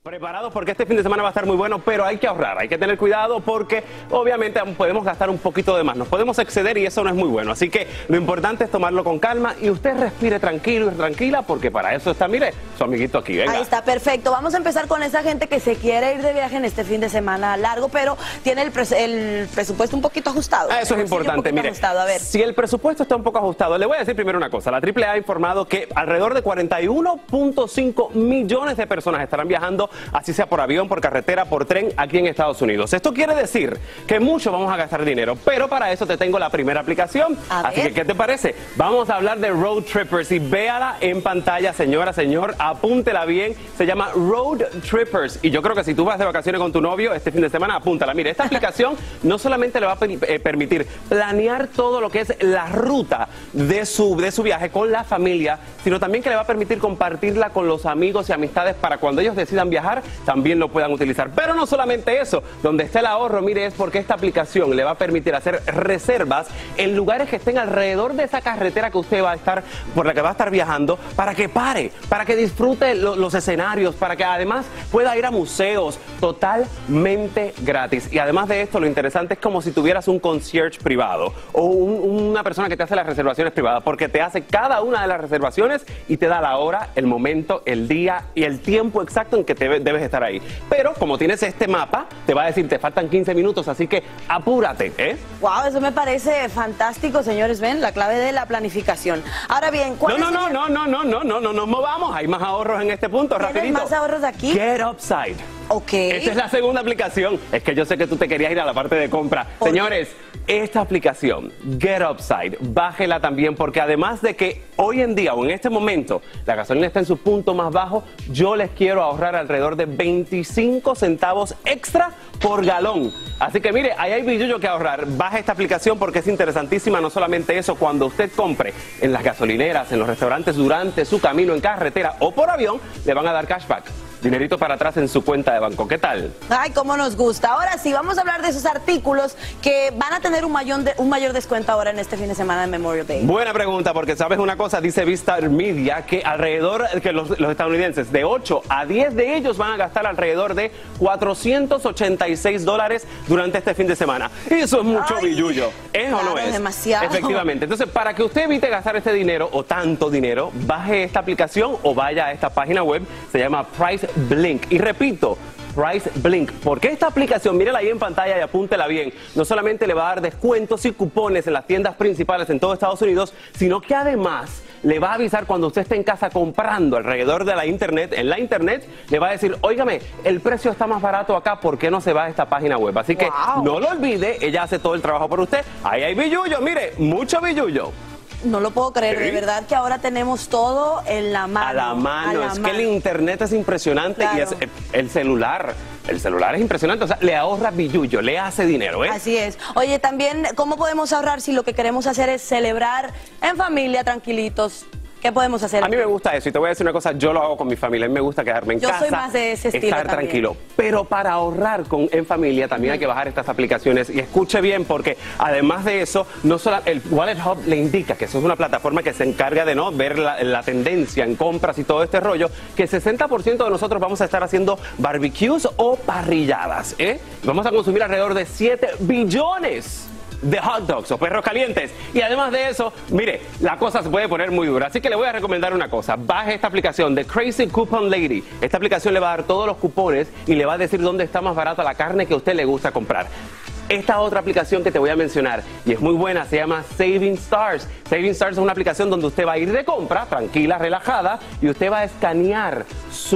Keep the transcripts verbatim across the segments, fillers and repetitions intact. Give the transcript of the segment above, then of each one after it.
Preparados porque este fin de semana va a estar muy bueno, pero hay que ahorrar, hay que tener cuidado porque obviamente podemos gastar un poquito de más, nos podemos exceder y eso no es muy bueno. Así que lo importante es tomarlo con calma y usted respire tranquilo y tranquila porque para eso está, mire, su amiguito aquí. Venga. Ahí está, perfecto. Vamos a empezar con esa gente que se quiere ir de viaje en este fin de semana largo, pero tiene el, pres el presupuesto un poquito ajustado. Ah, eso es importante, mire, ajustado. A ver. Si el presupuesto está un poco ajustado, le voy a decir primero una cosa. La triple A ha informado que alrededor de cuarenta y uno punto cinco millones de personas estarán viajando, así sea por avión, por carretera, por tren, aquí en Estados Unidos. Esto quiere decir que mucho vamos a gastar dinero, pero para eso te tengo la primera aplicación. A así ver. que, ¿qué te parece? Vamos a hablar de Road Trippers y véala en pantalla, señora, señor, apúntela bien. Se llama Road Trippers y yo creo que si tú vas de vacaciones con tu novio este fin de semana, apúntala. Mire, esta aplicación no solamente le va a eh, permitir planear todo lo que es la ruta de su, de su viaje con la familia, sino también que le va a permitir compartirla con los amigos y amistades para cuando ellos decidan viajar, también lo puedan utilizar. Pero no solamente eso, donde está el ahorro, mire, es porque esta aplicación le va a permitir hacer reservas en lugares que estén alrededor de esa carretera que usted va a estar, por la que va a estar viajando, para que pare, para que disfrute lo, los escenarios, para que además pueda ir a museos totalmente gratis. Y además de esto, lo interesante es como si tuvieras un concierge privado o un, una persona que te hace las reservaciones privadas, porque te hace cada una de las reservaciones y te da la hora, el momento, el día y el tiempo exacto en que te debes estar ahí. Pero como tienes este mapa, te va a decir te faltan quince minutos, así que apúrate, ¿eh? Wow, eso me parece fantástico, señores. Ven, la clave de la planificación. Ahora bien, ¿cuál No, es no, el... no, no, no, no, no, no nos movamos. Hay más ahorros en este punto, ¿Tienes rapidito. más ahorros aquí? Get Upside. Ok. Esta es la segunda aplicación. Es que yo sé que tú te querías ir a la parte de compra. ¿Por Señores, esta aplicación, Get Upside, bájela también porque además de que hoy en día o en este momento la gasolina está en su punto más bajo, yo les quiero ahorrar alrededor de veinticinco centavos extra por galón. Así que mire, ahí hay billullo que ahorrar. Baja esta aplicación porque es interesantísima. No solamente eso, cuando usted compre en las gasolineras, en los restaurantes durante su camino en carretera o por avión, le van a dar cashback. Dinerito para atrás en su cuenta de banco. ¿Qué tal? Ay, cómo nos gusta. Ahora sí, vamos a hablar de esos artículos que van a tener un mayor, de, un mayor descuento ahora en este fin de semana de Memorial Day. Buena pregunta, porque sabes una cosa, dice Vistar Media, que alrededor, que los, los estadounidenses, de ocho a diez de ellos van a gastar alrededor de cuatrocientos ochenta y seis dólares durante este fin de semana. Y eso es mucho Ay, billullo. ¿Es claro, o no es? demasiado. Efectivamente. Entonces, para que usted evite gastar este dinero o tanto dinero, baje esta aplicación o vaya a esta página web, se llama Price Blink. Y repito, Price Blink, porque esta aplicación, mírala ahí en pantalla y apúntela bien, no solamente le va a dar descuentos y cupones en las tiendas principales en todo Estados Unidos, sino que además le va a avisar cuando usted esté en casa comprando alrededor de la internet, en la internet, le va a decir, óigame, el precio está más barato acá, ¿por qué no se va a esta página web? Así que wow, no lo olvide, ella hace todo el trabajo por usted. Ahí hay billullo, mire, mucho billullo. No lo puedo creer, ¿Sí? de verdad que ahora tenemos todo en la mano. A la mano, a la es mano. que el internet es impresionante. Claro. Y es, el celular, el celular es impresionante, o sea, le ahorra billullo, le hace dinero, ¿eh? Así es. Oye, también, ¿cómo podemos ahorrar si lo que queremos hacer es celebrar en familia, tranquilitos? ¿Qué podemos hacer? A mí me gusta eso y te voy a decir una cosa, yo lo hago con mi familia, a mí me gusta quedarme en Yo casa, soy más de ese estilo estar también. tranquilo, pero para ahorrar con, en familia también uh-huh. hay que bajar estas aplicaciones y escuche bien porque además de eso, no solo el Wallet Hub le indica que eso es una plataforma que se encarga de no ver la, la tendencia en compras y todo este rollo, que el sesenta por ciento de nosotros vamos a estar haciendo barbecues o parrilladas, ¿eh? Vamos a consumir alrededor de siete billones de hot dogs o perros calientes. Y además de eso, mire, la cosa se puede poner muy dura. Así que le voy a recomendar una cosa. Baje esta aplicación de Crazy Coupon Lady. Esta aplicación le va a dar todos los cupones y le va a decir dónde está más barata la carne que a usted le gusta comprar. Esta otra aplicación que te voy a mencionar y es muy buena, se llama Saving Stars. Saving Stars es una aplicación donde usted va a ir de compra, tranquila, relajada, y usted va a escanear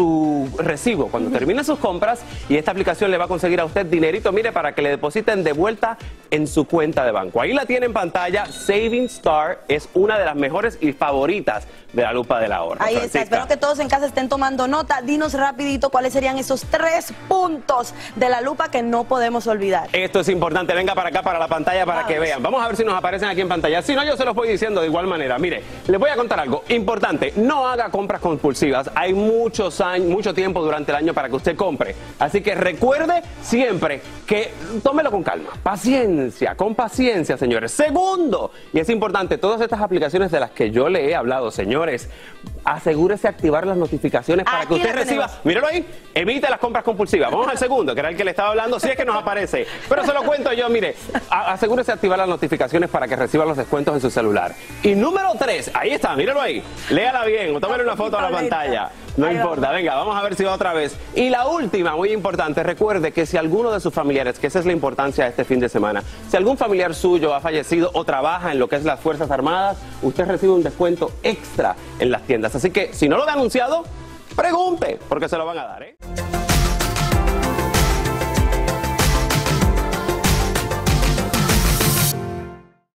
su recibo cuando termine sus compras y esta aplicación le va a conseguir a usted dinerito, mire, para que le depositen de vuelta en su cuenta de banco. Ahí la tiene en pantalla. Saving Star es una de las mejores y favoritas de la lupa del ahorro. Ahí Francisca. está, espero que todos en casa estén tomando nota. Dinos rapidito cuáles serían esos tres puntos de la lupa que no podemos olvidar. Esto es importante, venga para acá, para la pantalla, para Vamos. que vean. Vamos a ver si nos aparecen aquí en pantalla. Si no, yo se los voy diciendo de igual manera. Mire, les voy a contar algo importante. No haga compras compulsivas. Hay muchos años, mucho tiempo durante el año para que usted compre. Así que recuerde siempre que tómelo con calma. Paciencia, con paciencia, señores. Segundo, y es importante, todas estas aplicaciones de las que yo le he hablado, señores, señores, asegúrese de activar las notificaciones para Aquí que usted la reciba, tenemos. míralo ahí, evite las compras compulsivas. Vamos al segundo, que era el que le estaba hablando, si es que nos aparece. Pero se lo cuento yo, mire, a- asegúrese de activar las notificaciones para que reciba los descuentos en su celular. Y número tres, ahí está, míralo ahí, léala bien o tómale una foto a la pantalla. No Ahí importa, vamos. venga, vamos a ver si va otra vez. Y la última, muy importante, recuerde que si alguno de sus familiares, que esa es la importancia de este fin de semana, si algún familiar suyo ha fallecido o trabaja en lo que es las Fuerzas Armadas, usted recibe un descuento extra en las tiendas. Así que si no lo han anunciado, pregunte, porque se lo van a dar, ¿eh?